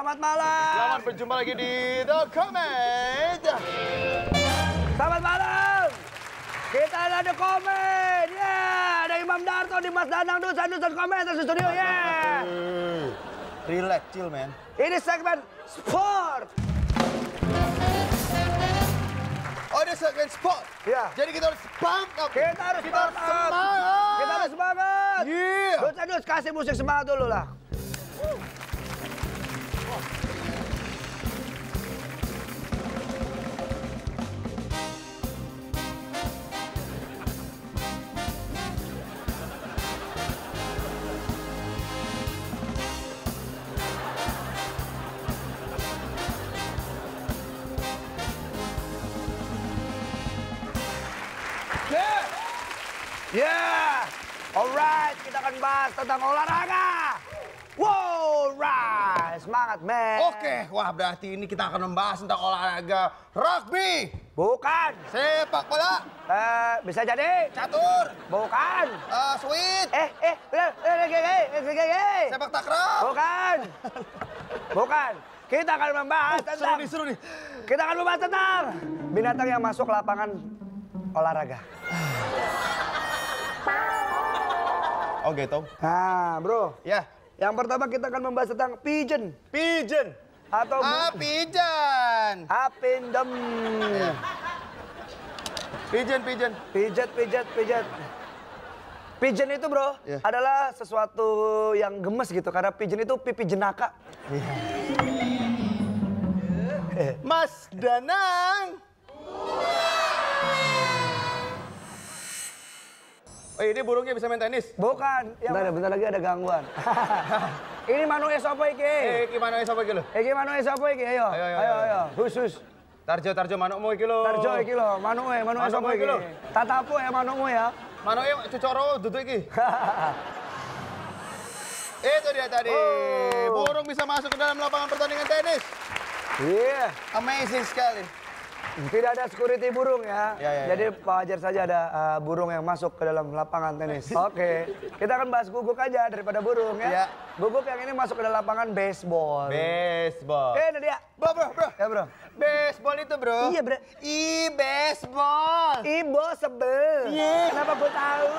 Selamat malam. Selamat berjumpa lagi di The Comment. Selamat malam. Kita ada The Comment. Ya, ada Imam Darto, Dimas Danang, Dusan Comment di studio. Ya. Relax, chill, man. Ini segmen sport. Oh, ini segmen sport. Ya. Jadi kita harus pump up. Kita harus semangat. Kita harus semangat. Yeah. Dus kasih musik semangat dulu lah. Yeah, alright, kita akan bahas tentang olahraga. Wow, right, semangat, man. Oke, wah berarti ini kita akan membahas tentang olahraga rugby. Bukan. Sepak bola. Bisa jadi. Catur. Bukan. Sweet. Sepak takraw. Bukan. Bukan. Kita akan membahas tentang. Seru nih. Kita akan membahas tentang binatang yang masuk lapangan olahraga. Oh gitu. Nah, bro. Ya. Yang pertama kita akan membahas tentang pigeon. Pigeon. Atau pigeon. apindem. Pigeon. Pijat. Pigeon itu, bro, adalah sesuatu yang gemes gitu. Karena pigeon itu pipi jenaka. Mas Danang. Oh, ini burungnya bisa main tenis? Bukan. Bentar lagi ada gangguan. Ini manu esopo iki. Gimana siapa iki lho? Iki manu esopo iki, ayo. Ayo. Khusus. Tarjo manukmu iki lho. Tarjo iki lho, manu esopo iki. Tatapu ya manukmu ya. Manuke cucoro duduk iki. Itu dia tadi. Burung bisa masuk ke dalam lapangan pertandingan tenis. Iya. Amazing sekali. Tidak ada security burung ya. Jadi wajar saja ada burung yang masuk ke dalam lapangan tenis. Oke, kita akan bahas guguk aja daripada burung ya. Guguk yang ini masuk ke dalam lapangan baseball. Baseball. Ini dia. Bro. Ya, bro. Baseball itu, bro. Iya, bro. Baseball. Ibo sebel. Iya. Kenapa gue tahu?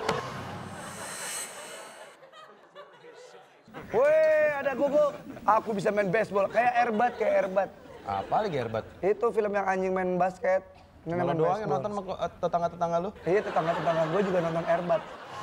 Wih, ada guguk. Aku bisa main baseball. Kayak airbat. Apa lagi Herbat? Itu film yang anjing main basket. Malah doang yang nonton tetangga-tetangga lu? Iya, tetangga gue juga nonton airbat.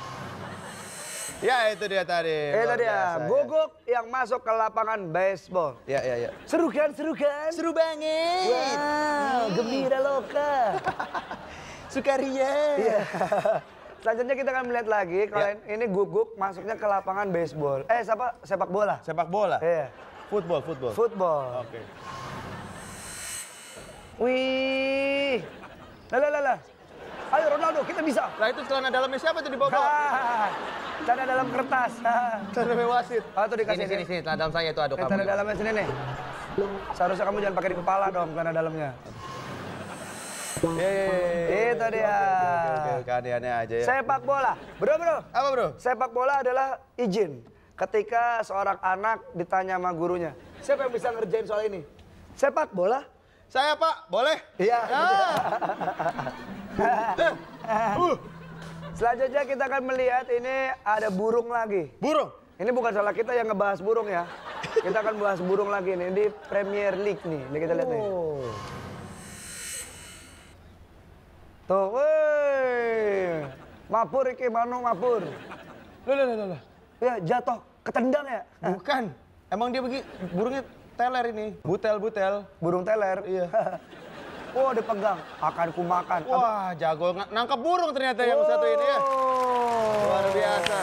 Ya, itu dia tadi. Itu dia, guguk yang masuk ke lapangan baseball. Ya. Seru kan? Seru banget. Wow, gembira loka. Sukaria. Iya. Selanjutnya kita akan melihat lagi kalau ini guguk masuknya ke lapangan baseball. Sepak bola. Sepak bola? Iya. Football. Oke. Wih. Lah. Ayo Ronaldo, kita bisa. Lah itu celana dalamnya siapa tuh di bawah? Celana dalam kertas. Celana wasit. Tuh dikasih sini, celana dalam saya itu aduk kamu. Celana dalamnya sini nih. Seharusnya kamu jangan pakai di kepala dong, celana dalamnya. Itu dia. Oke, aneh-aneh aja ya. Sepak bola. Bro. Apa, bro? Sepak bola adalah izin. Ketika seorang anak ditanya sama gurunya, siapa yang bisa ngerjain soal ini? Sepak bola? Saya, Pak. Boleh? Iya. Selanjutnya kita akan melihat ini ada burung lagi. Burung? Ini bukan salah kita yang ngebahas burung ya. Kita akan bahas burung lagi nih di Premier League nih. Ini kita lihat nih. Tuh, woi. Mapur iki mapur. Loh. Ya jatuh, ketendang ya? Bukan. Emang dia burungnya teler ini. Butel. Burung teler. Iya. Oh, dipegang. Akan kumakan. Wah, jago nangkap burung ternyata yang satu ini ya. Luar biasa.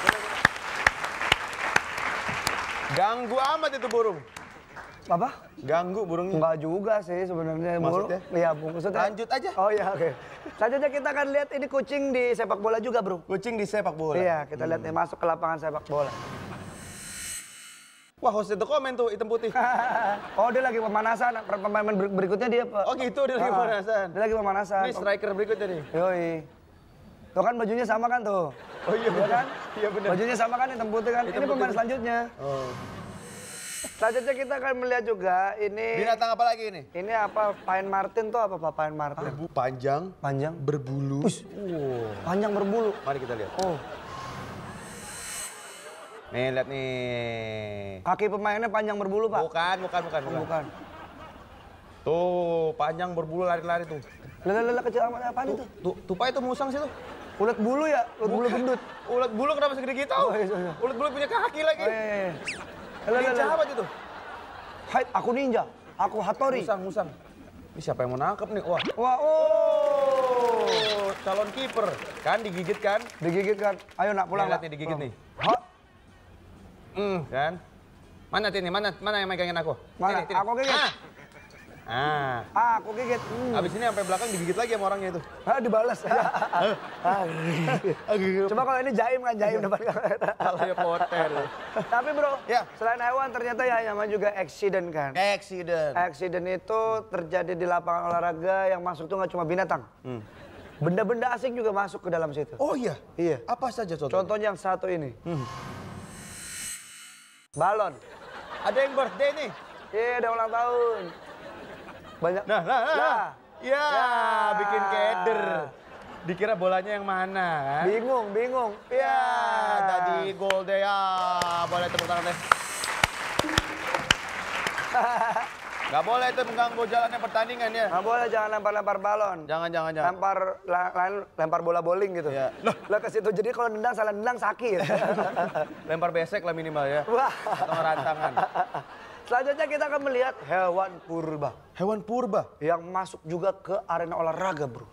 Ganggu amat itu burung. Apa? Ganggu burungnya. Enggak juga sih sebenarnya. Maksudnya? Iya, maksudnya. Lanjut aja. Oh iya, oke. Selanjutnya kita akan lihat ini kucing di sepak bola juga, bro. Kucing di sepak bola? Iya, kita lihat nih masuk ke lapangan sepak bola. Wah, host The Comment tuh, hitam putih. Oh, dia lagi pemanasan. Pemain berikutnya dia, Pak. Oh gitu, dia lagi pemanasan. Dia lagi pemanasan. Ini striker berikutnya nih. Yoi. Tuh kan bajunya sama kan tuh. Oh iya, Iya kan? Iya benar. Bajunya sama kan hitam putih kan. Ini pemain selanjutnya. Oh. Selanjutnya kita akan melihat juga ini. Binatang apa lagi ini? Ini apa? Pine Marten tuh apa Pak? Pine Marten? Panjang. Panjang. Berbulu. Panjang berbulu. Mari kita lihat. Oh. Nih, lihat nih. Kaki pemainnya panjang berbulu, Pak? Bukan. Tuh, panjang berbulu lari-lari tuh. Lele kecil amat apaan itu? Tupai itu musang sih tuh. Ulet bulu ya? Ulet bulu gendut. Ulet bulu kenapa segede gitu? Oh, iya. Ulet bulu punya kaki lagi. Oh, iya. Ninja apa itu? Hai, aku ninja. Aku Hattori. Musang. Ini siapa yang mau nangkep nih? Wah. Calon kiper. Kan digigit kan? Digigit kan? Ayo nak pulang. Lihat nih digigit nih. Hah? Kan? Mana ini? Mana yang megangin aku? Mana? Ini. Aku gigit. Aku gigit. Abis ini sampai belakang digigit lagi sama orangnya itu. Dibalas. Coba kalau ini jaim depan kamera. Kayak hotel. Tapi bro, ya. Selain hewan ternyata ya namanya juga accident kan. Accident itu terjadi di lapangan olahraga yang masuk tuh nggak cuma binatang. Benda-benda asing juga masuk ke dalam situ. Oh iya? Iya. Apa saja contohnya? Contohnya yang satu ini. Balon. Ada yang birthday nih? Iya, ada ulang tahun. Banyak. Nah. Ya, bikin keder. Dikira bolanya yang mana kan? Bingung. Ya, tadi gol deh ya. Boleh tepuk tangan deh. Gak boleh itu mengganggu jalannya pertandingan ya. Gak boleh, jangan lempar-lempar balon. Jangan. Lempar bola bowling gitu. Ya. Lah ke situ, jadi kalau nendang salah nendang sakit. Lempar besek lah minimal ya. Wah. Atau rantangan. Selanjutnya kita akan melihat hewan purba. Hewan purba? Yang masuk juga ke arena olahraga, bro.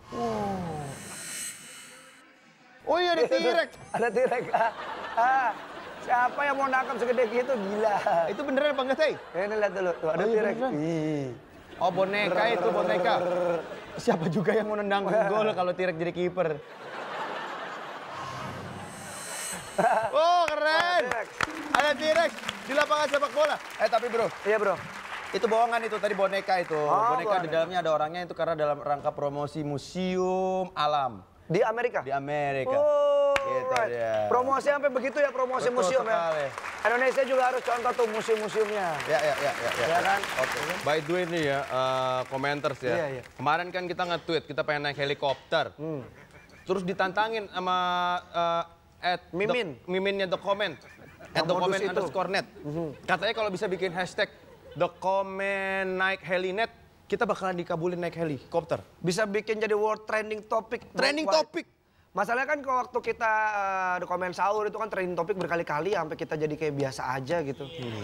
Oh iya, ada T-Rex. Ada T-Rex. Siapa yang mau nangkap segede gitu, gila. Itu beneran apa enggak, Say? Ini lihat dulu, tuh ada T-Rex. Oh, boneka itu, boneka. Siapa juga yang mau nendang gol kalau T-Rex jadi kiper? Oh, keren. Ada T-Rex di lapangan sepak bola. Tapi bro. Iya bro. Itu bohongan itu, tadi boneka itu. Boneka bohongan. di dalamnya ada orangnya itu karena dalam rangka promosi museum alam. Di Amerika? Di Amerika. Oh, gitu dia. Promosi sampai begitu ya, promosi Betul museum sekali. ya. Indonesia juga harus contoh tuh museum-museumnya. Ya. Ya kan? Oke. By the way nih ya, komenters ya. Iya. Kemarin kan kita nge-tweet, kita pengen naik helikopter. Terus ditantangin sama Miminnya The Comment. @thecomment_net. Katanya kalau bisa bikin hashtag The Comment naik helinet, kita bakalan dikabulin naik helikopter. Bisa bikin jadi world trending topic. Trending topic. Masalahnya kan kalau waktu kita The Comment sahur itu kan trending topik berkali-kali sampai kita jadi kayak biasa aja gitu.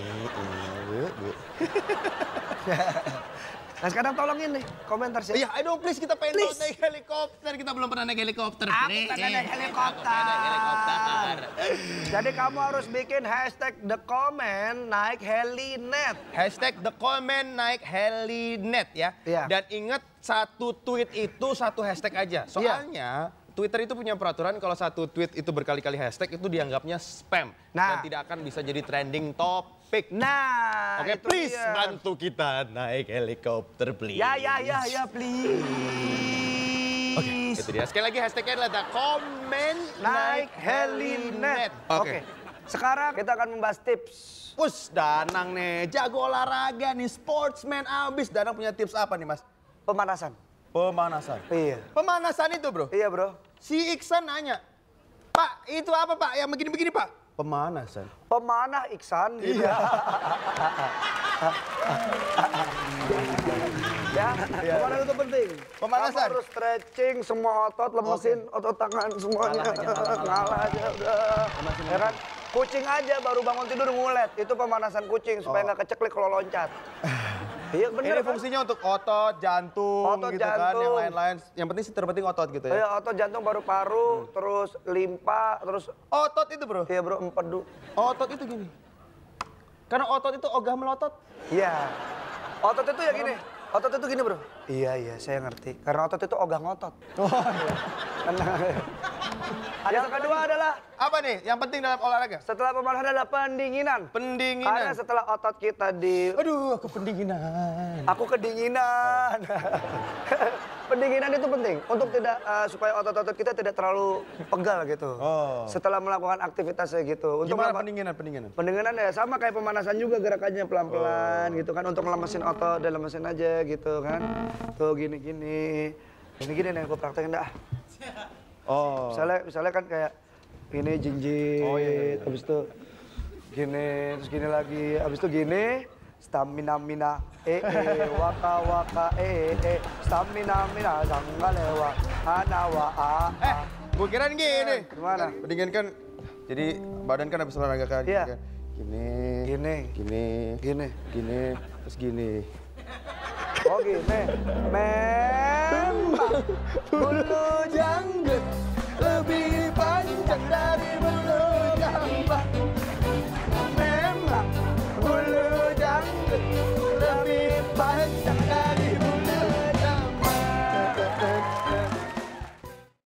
Nah sekarang tolongin nih komentar sih. Iya, ayo please kita pengen naik helikopter. Kita belum pernah naik helikopter. Aku pengen naik helikopter. Jadi kamu harus bikin hashtag The Comment naik helinet. Hashtag The Comment naik helinet ya. Iya. Dan ingat satu tweet itu satu hashtag aja. Soalnya Twitter itu punya peraturan kalau satu tweet itu berkali-kali hashtag itu dianggapnya spam. Dan tidak akan bisa jadi trending topik. Nah, oke, please bantu kita naik helikopter, please. Ya, please. Oke, itu dia. Sekali lagi hashtagnya adalah The Comment naik helinet. Oke. Sekarang kita akan membahas tips. Danang nih, jago olahraga nih, sportsman abis. Danang punya tips apa nih, Mas? Pemanasan. Iya. Pemanasan itu, bro? Iya, bro. Si Iksan nanya, Pak, itu apa, Pak? Yang begini-begini, Pak? Pemanasan. Pemanah Iksan gitu. Iya. Pemanasan itu penting. Pemanasan. Kamu harus stretching semua otot, lemesin otot tangan semuanya. Ngalah aja udah. Ya kan? Kucing aja baru bangun tidur ngulet. Itu pemanasan kucing supaya nggak keceklik kalau loncat. Iya bener. Ini fungsinya untuk otot, jantung, gitu kan, yang lain-lain. Yang penting sih terpenting otot gitu ya. Iya, otot, jantung, paru-paru, terus limpa, terus otot itu, bro. Iya, bro, empedu. Otot itu gini. Karena otot itu ogah melotot. Iya. Otot itu ya gini. Otot itu gini, bro. Iya, saya ngerti. Karena otot itu ogah ngotot. Oh, iya. Yang kedua adalah apa nih yang penting dalam olahraga? Setelah pemanasan adalah pendinginan. Pendinginan. Karena setelah otot kita Aduh, aku pendinginan. Aku kedinginan. pendinginan itu penting untuk tidak supaya otot-otot kita tidak terlalu pegal gitu. Setelah melakukan aktivitas kayak gitu. Untuk gimana pendinginan? Pendinginan ya sama kayak pemanasan juga gerakannya pelan-pelan gitu kan untuk ngelemesin otot dan lemesin aja gitu kan. Tuh gini-gini. Gini-gini nih aku praktekin dah. Misalnya kan kayak ini jinjit, habis itu gini, terus gini lagi, habis itu gini. Stamina waka waka stamina zanggalewa hanawa Gue kirain gini. Gimana? Pendinginan kan jadi badan kan habis olahraga kan. Iya. Gini, terus gini. Oh gini. Memang bulu jangan